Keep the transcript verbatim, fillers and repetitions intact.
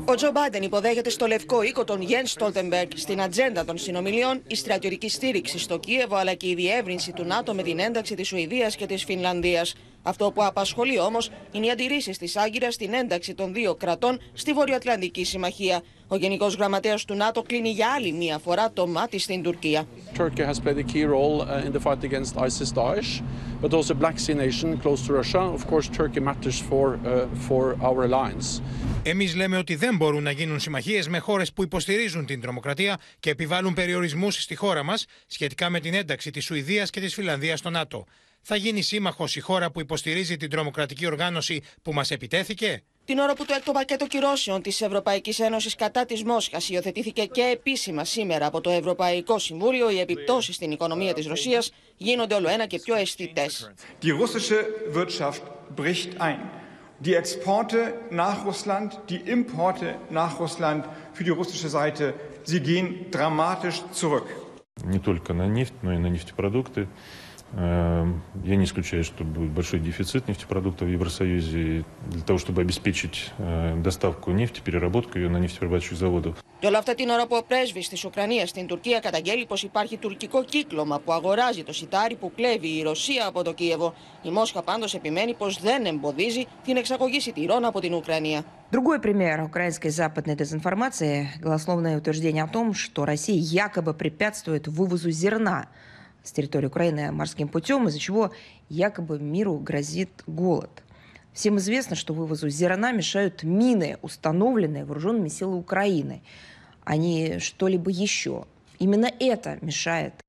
Ο Τζο Μπάιντεν υποδέχεται στο Λευκό Οίκο τον Γιέν Στόλτεμπεργκ. Στην ατζέντα των συνομιλιών η στρατιωτική στήριξη στο Κίεβο αλλά και η διεύρυνση του ΝΑΤΟ με την ένταξη της Σουηδίας και της Φινλανδίας. Αυτό που απασχολεί όμως είναι οι αντιρρήσεις της Άγκυρας στην ένταξη των δύο κρατών στη Βορειοατλαντική Συμμαχία. Ο Γενικός Γραμματέας του ΝΑΤΟ κλείνει για άλλη μία φορά το μάτι στην Τουρκία. Turkey has played a key role in the fight against ISIS Daesh, but also a Black Sea nation close to Russia. Of course, Turkey matters for for our alliance. Εμείς λέμε ότι δεν μπορούν να γίνουν συμμαχίες με χώρες που υποστηρίζουν την τρομοκρατία και επιβάλλουν περιορισμούς στη χώρα μας σχετικά με την ένταξη της Σουηδίας και της Φινλανδίας στο ΝΑΤΟ. Θα γίνει σύμμαχος η χώρα που υποστηρίζει την τρομοκρατική οργάνωση που μας επιτέθηκε? Την ώρα που το έκτο πακέτο κυρώσεων της Ευρωπαϊκής Ένωσης κατά της Μόσχας υιοθετήθηκε και επίσημα σήμερα από το Ευρωπαϊκό Συμβούλιο, οι επιπτώσεις στην οικονομία της Ρωσίας γίνονται όλο ένα και πιο αισθητές. Die russische Wirtschaft bricht ein. Die Exporte nach Russland, die Importe nach Russland für die russische Seite, sie gehen dramatisch zurück. Не только на нефть, но и на нефтепродукты. Я не исключаю, что будет большой дефицит нефтепродуктов в Евросоюзе для того, чтобы обеспечить доставку нефти, переработку ее на нефтеперерабатывающих заводах. Και όλα αυτά την ώρα που ο πρέσβης της Ουκρανίας στην Τουρκία καταγγέλει πως υπάρχει τουρκικό κύκλωμα που αγοράζει το σιτάρι που κλέβει η Ρωσία από το Κίεβο. Η Μόσχα πάντως επιμένει πως δεν εμποδίζει την εξαγωγή σιτηρών από την Ουκρανία. Другой пример украинской западной дезинформации – голословное утверждение о том, что Россия якобы препятствует вывозу зерна с территории Украины морским путем, из-за чего якобы миру грозит голод. Всем известно, что вывозу зерна мешают мины, установленные вооруженными силами Украины, а не что-либо еще. Именно это мешает